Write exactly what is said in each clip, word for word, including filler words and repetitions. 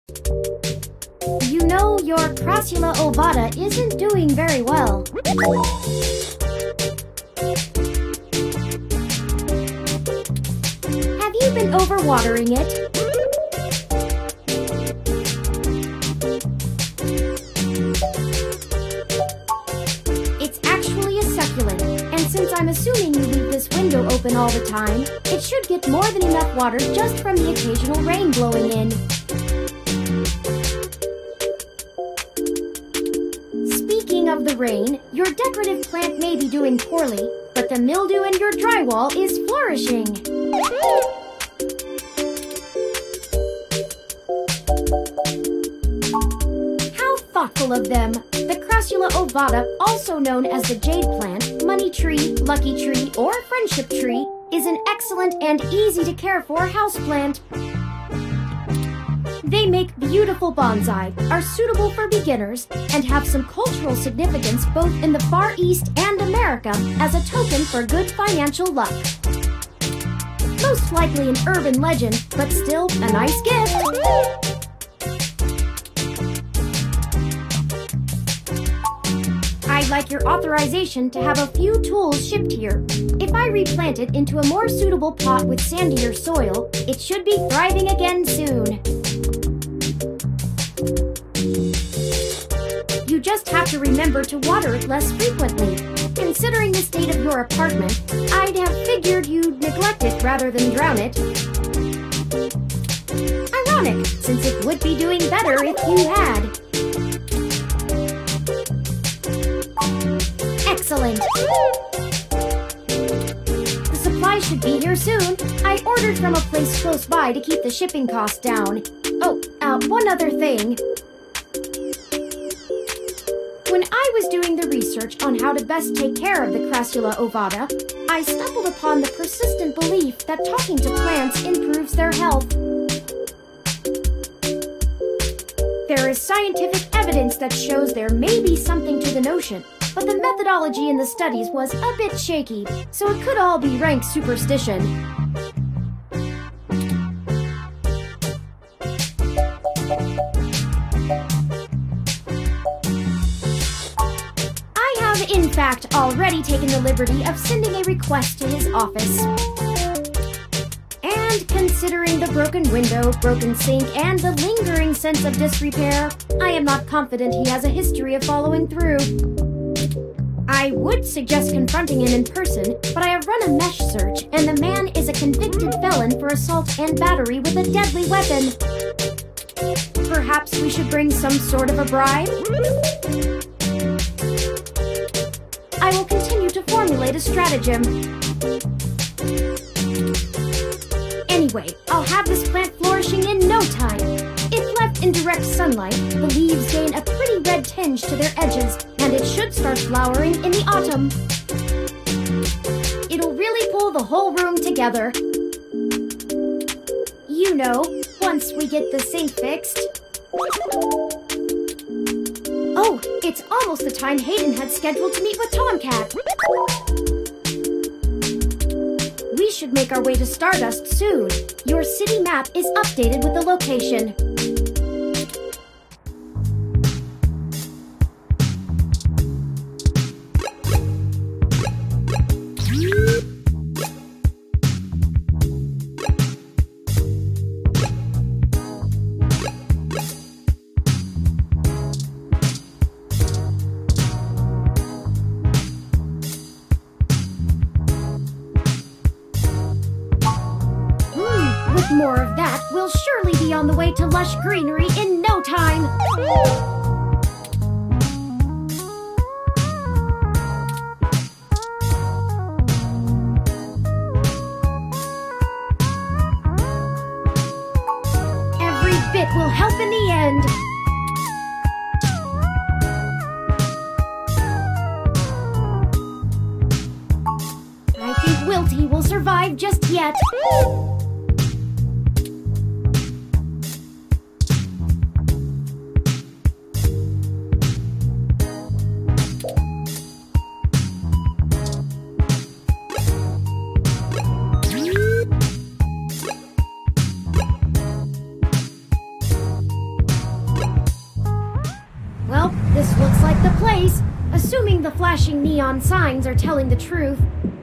You know, your Crassula ovata isn't doing very well. Have you been overwatering it? It's actually a succulent, and since I'm assuming you leave this window open all the time, it should get more than enough water just from the occasional rain blowing in. Speaking of the rain, your decorative plant may be doing poorly, but the mildew in your drywall is flourishing. How thoughtful of them! The Crassula ovata, also known as the jade plant, money tree, lucky tree, or friendship tree, is an excellent and easy to care for houseplant. They make beautiful bonsai, are suitable for beginners, and have some cultural significance both in the Far East and America as a token for good financial luck. Most likely an urban legend, but still a nice gift. I'd like your authorization to have a few tools shipped here. If I replant it into a more suitable pot with sandier soil, it should be thriving again soon. You just have to remember to water it less frequently. Considering the state of your apartment, I'd have figured you'd neglect it rather than drown it. Ironic, since it would be doing better if you had. Excellent! The supply should be here soon. I ordered from a place close by to keep the shipping costs down. Oh, uh, one other thing. When I was doing the research on how to best take care of the Crassula ovata, I stumbled upon the persistent belief that talking to plants improves their health. There is scientific evidence that shows there may be something to the notion, but the methodology in the studies was a bit shaky, so it could all be rank superstition. In fact, already taken the liberty of sending a request to his office. And considering the broken window, broken sink, and the lingering sense of disrepair, I am not confident he has a history of following through. I would suggest confronting him in person, but I have run a mesh search, and the man is a convicted felon for assault and battery with a deadly weapon. Perhaps we should bring some sort of a bribe? I will continue to formulate a stratagem. Anyway, I'll have this plant flourishing in no time. If left in direct sunlight, the leaves gain a pretty red tinge to their edges, and it should start flowering in the autumn. It'll really pull the whole room together. You know, once we get the sink fixed. Oh, it's almost the time Hayden had scheduled to meet with Tomcat. We should make our way to Stardust soon. Your city map is updated with the location. More of that will surely be on the way to lush greenery in no time. Every bit will help in the end. I think Wilty will survive just yet. The place, assuming the flashing neon signs are telling the truth.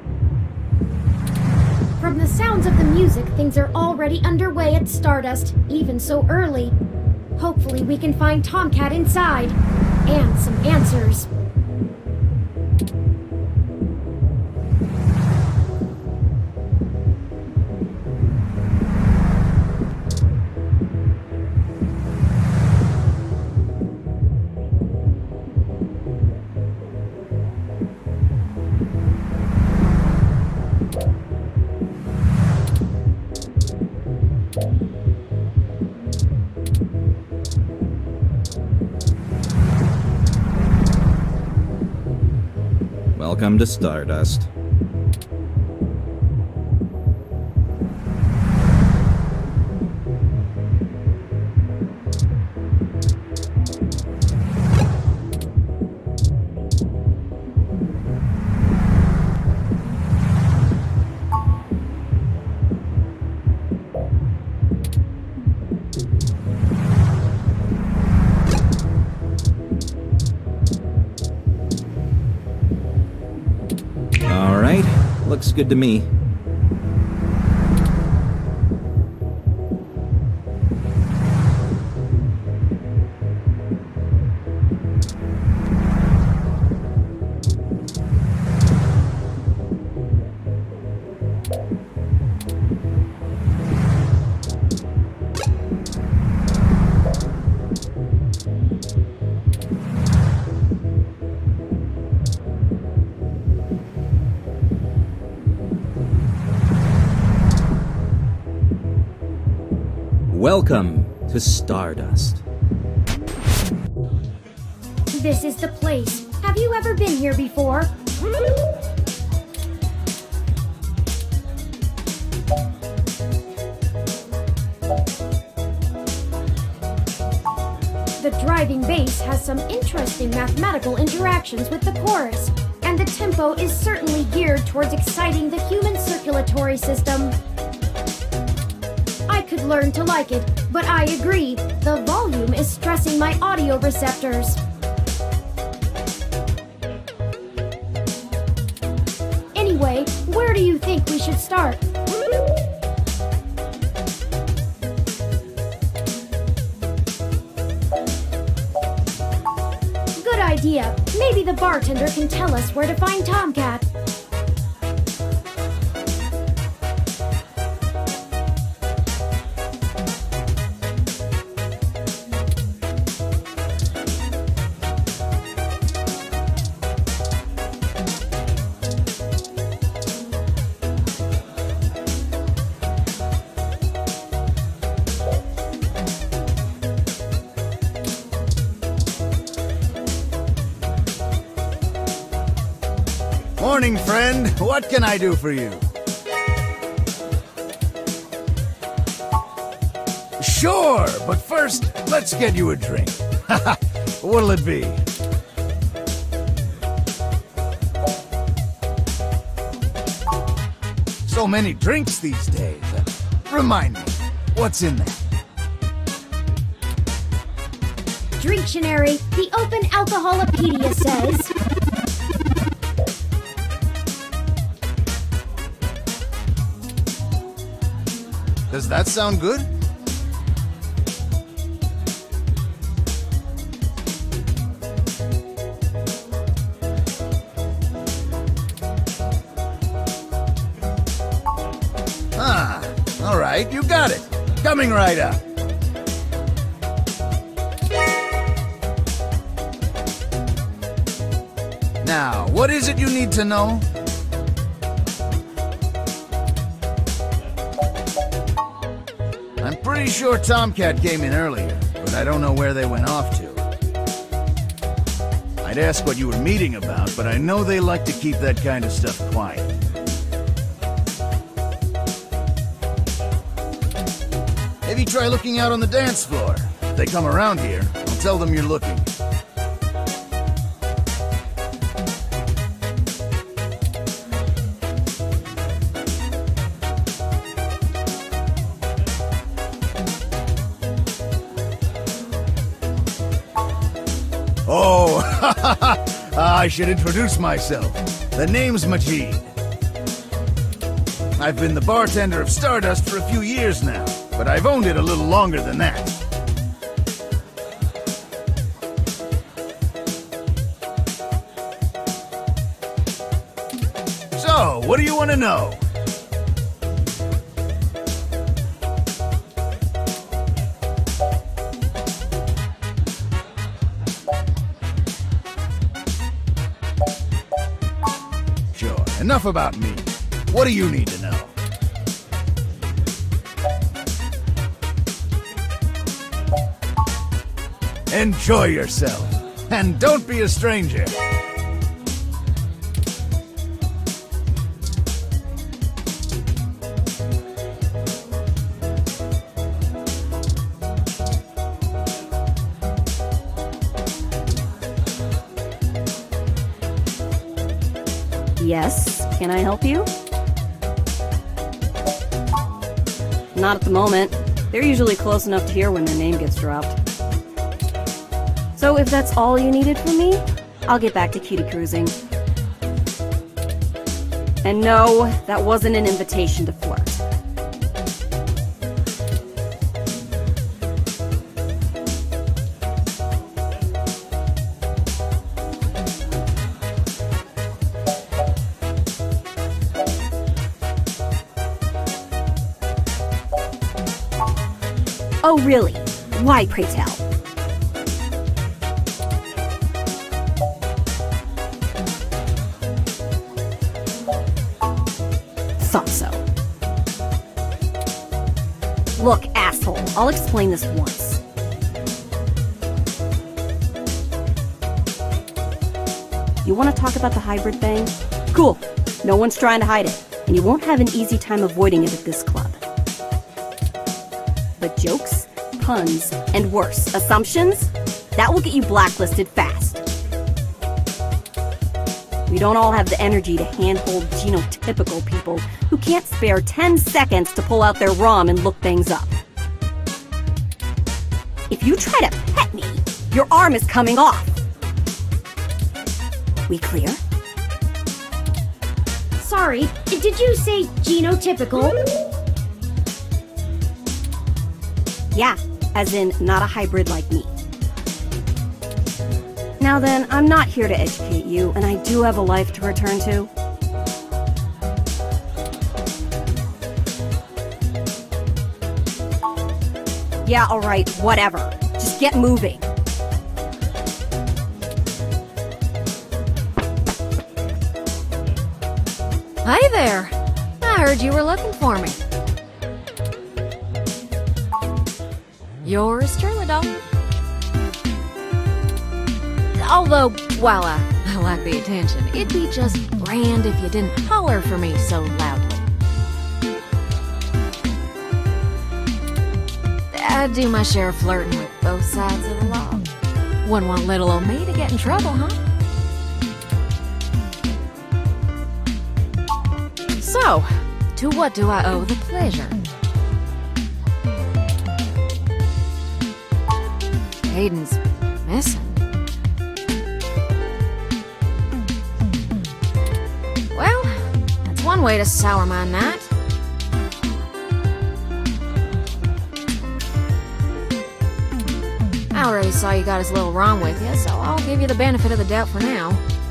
From the sounds of the music, things are already underway at Stardust, even so early. Hopefully we can find Tomcat inside, and some answers. Welcome to Stardust. Looks good to me. Welcome to Stardust. This is the place. Have you ever been here before? The driving bass has some interesting mathematical interactions with the chorus, and the tempo is certainly geared towards exciting the human circulatory system. I could learn to like it, but I agree, the volume is stressing my audio receptors. Anyway, where do you think we should start? Good idea. Maybe the bartender can tell us where to find Tomcat. Morning, friend. What can I do for you? Sure, but first, let's get you a drink. What'll it be? So many drinks these days. Remind me, what's in there? Dictionary, the Open Alcoholopedia says... Does that sound good? Ah, all right, you got it. Coming right up. Now, what is it you need to know? I'm pretty sure Tomcat came in earlier, but I don't know where they went off to. I'd ask what you were meeting about, but I know they like to keep that kind of stuff quiet. Maybe try looking out on the dance floor. If they come around here, I'll tell them you're looking. Oh, I should introduce myself. The name's Majid. I've been the bartender of Stardust for a few years now, but I've owned it a little longer than that. So, what do you want to know? Sure, enough about me. What do you need to know? Enjoy yourself, and don't be a stranger. Yes, can I help you? Not at the moment. They're usually close enough to hear when their name gets dropped. So if that's all you needed from me, I'll get back to cutie cruising. And no, that wasn't an invitation to flirt. Oh, really? Why, pray tell? Thought so. Look, asshole, I'll explain this once. You want to talk about the hybrid thing? Cool. No one's trying to hide it, and you won't have an easy time avoiding it at this club. But jokes, puns, and worse, assumptions? That will get you blacklisted fast. We don't all have the energy to handhold genotypical people who can't spare ten seconds to pull out their ROM and look things up. If you try to pet me, your arm is coming off. We clear? Sorry, did you say genotypical? Yeah, as in not a hybrid like me. Now then, I'm not here to educate you, and I do have a life to return to. Yeah, alright, whatever. Just get moving. Hi there! I heard you were looking for me. Yours truly, doll. Although, while I, I like the attention, it'd be just grand if you didn't holler for me so loudly. I do my share of flirting with both sides of the law. Wouldn't want little old me to get in trouble, huh? So, to what do I owe the pleasure? Hayden's missing. Well, that's one way to sour my night. I already saw you got his little ROM with you, so I'll give you the benefit of the doubt for now.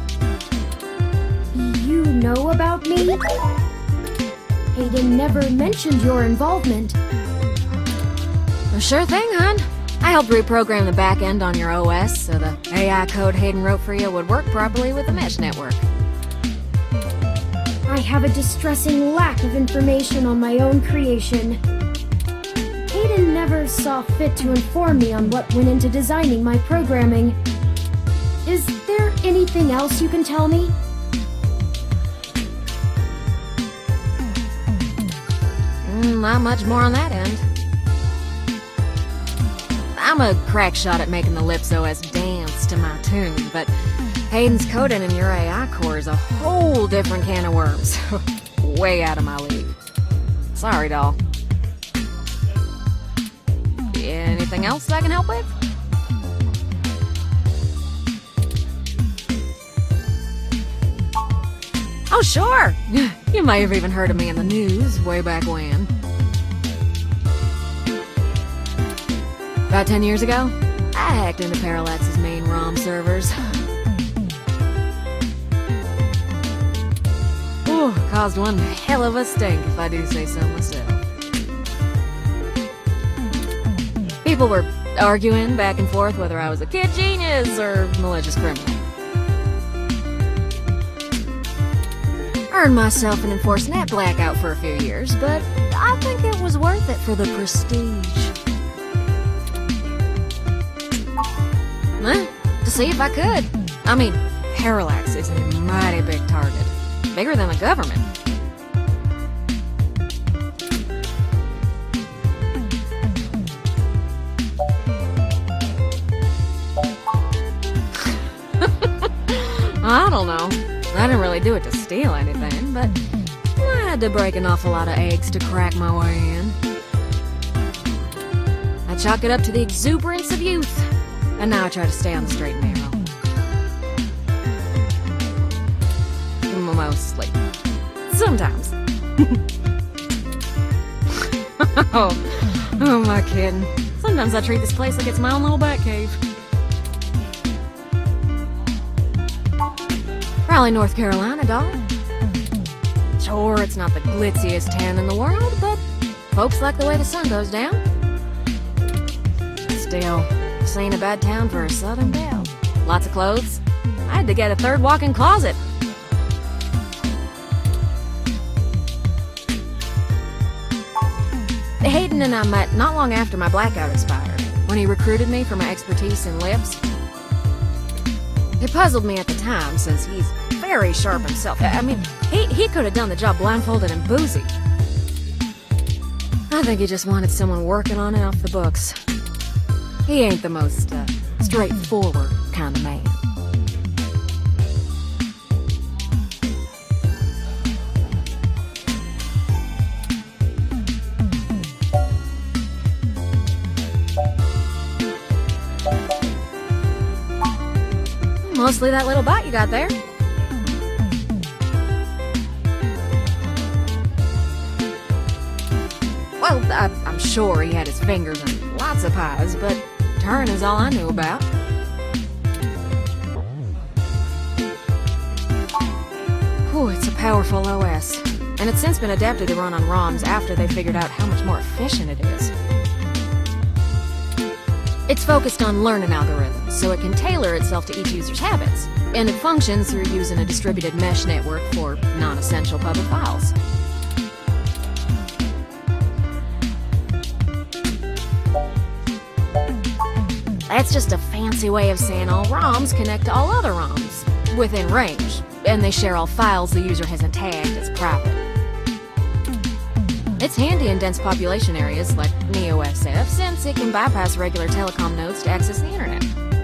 You know about me? Hayden never mentioned your involvement. Well, sure thing, hon. I helped reprogram the back end on your O S so the A I code Hayden wrote for you would work properly with the mesh network. I have a distressing lack of information on my own creation. Hayden never saw fit to inform me on what went into designing my programming. Is there anything else you can tell me? Mm, not much more on that end. I'm a crack shot at making the Lips O S dance to my tune, but Hayden's coding in your A I core is a whole different can of worms. Way out of my league. Sorry, doll. Anything else I can help with? Oh, sure! You may have even heard of me in the news way back when. About ten years ago, I hacked into Parallax's main ROM servers. Ooh, caused one hell of a stink, if I do say so myself. People were arguing back and forth whether I was a kid genius or malicious criminal. Earned myself an enforced net blackout for a few years, but I think it was worth it for the prestige. Huh? To see if I could. I mean, Parallax is a mighty big target. Bigger than the government. I don't know. I didn't really do it to steal anything, but I had to break an awful lot of eggs to crack my way in. I chalk it up to the exuberance of youth, and now I try to stay on the straight and narrow. Mostly. Sometimes. oh, who am I kidding? Sometimes I treat this place like it's my own little bat cave. Raleigh, North Carolina, dog. Sure, it's not the glitziest town in the world, but folks like the way the sun goes down. Still, this ain't a bad town for a southern belle. Lots of clothes. I had to get a third walk-in closet. Hayden and I met not long after my blackout expired, when he recruited me for my expertise in lips. It puzzled me at the time, since he's very sharp himself. I mean, he, he could have done the job blindfolded and boozy. I think he just wanted someone working on it off the books. He ain't the most uh, straightforward kind of man. Mostly that little bite you got there. Well, I, I'm sure he had his fingers in lots of pies, but Turin is all I knew about. Whew, it's a powerful O S, and it's since been adapted to run on ROMs after they figured out how much more efficient it is. It's focused on learning algorithms, so it can tailor itself to each user's habits, and it functions through using a distributed mesh network for non-essential public files. That's just a fancy way of saying all ROMs connect to all other ROMs, within range, and they share all files the user hasn't tagged as private. It's handy in dense population areas like Neo S F, since it can bypass regular telecom nodes to access the internet.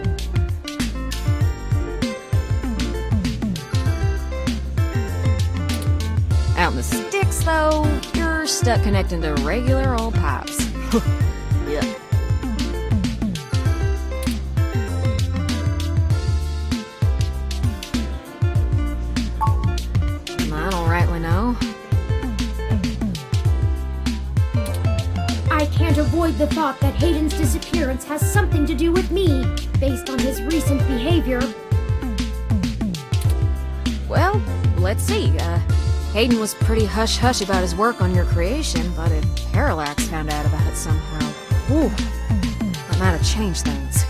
Out in the sticks, though, you're stuck connecting to regular old pipes. Yuck. I don't rightly know. I can't avoid the thought that Hayden's disappearance has something to do with me, based on his recent behavior. Well, let's see. Uh, Hayden was pretty hush-hush about his work on your creation, but if Parallax found out about it somehow, whew, that might have changed things.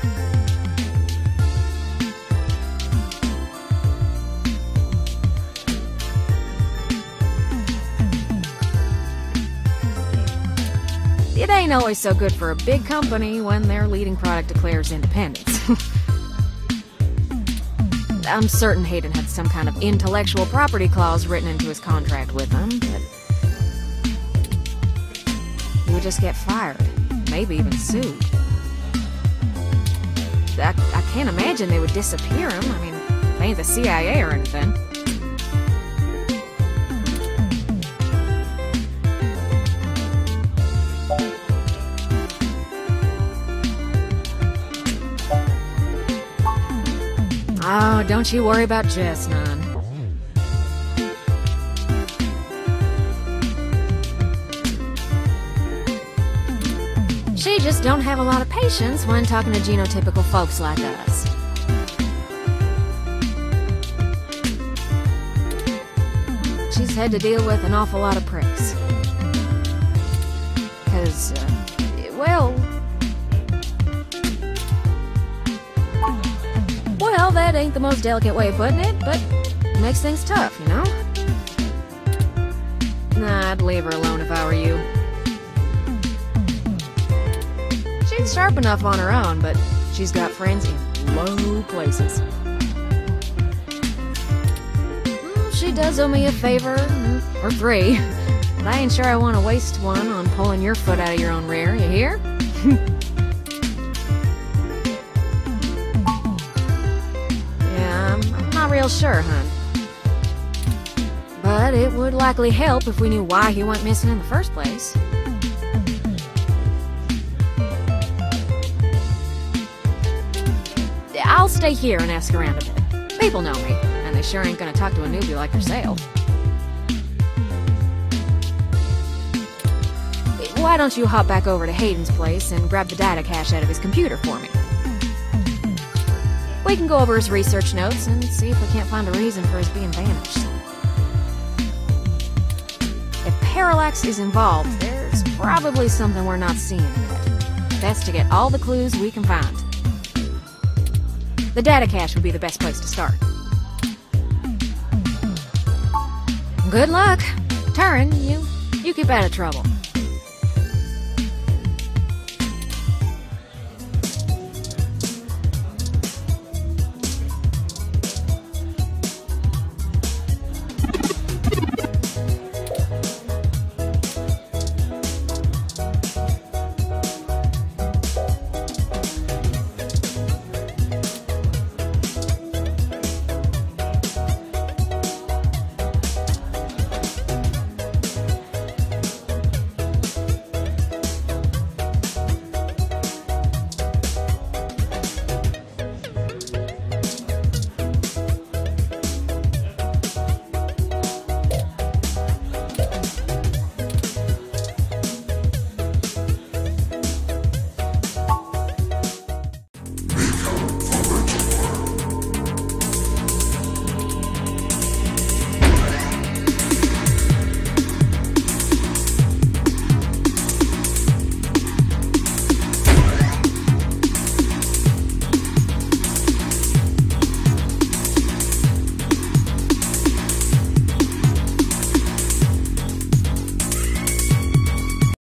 It ain't always so good for a big company when their leading product declares independence. I'm certain Hayden had some kind of intellectual property clause written into his contract with them, but he would just get fired, maybe even sued. I, I can't imagine they would disappear him. I mean, they ain't the C I A or anything. Oh, don't you worry about Jess, None. She just don't have a lot of patience when talking to genotypical folks like us. She's had to deal with an awful lot of pricks. Cause, uh, well... Well, that ain't the most delicate way of putting it, but it makes things tough, you know? Nah, I'd leave her alone if I were you. She's sharp enough on her own, but she's got friends in low places. Well, she does owe me a favor, or three, but I ain't sure I want to waste one on pulling your foot out of your own rear, you hear? Yeah, I'm, I'm not real sure, hun. But it would likely help if we knew why he went missing in the first place. I'll stay here and ask around a bit. People know me, and they sure ain't gonna talk to a newbie like yourself. Why don't you hop back over to Hayden's place and grab the data cache out of his computer for me? We can go over his research notes and see if we can't find a reason for his being vanished. If Parallax is involved, there's probably something we're not seeing yet. Best to get all the clues we can find. The data cache would be the best place to start. Good luck. Turin, you, you keep out of trouble.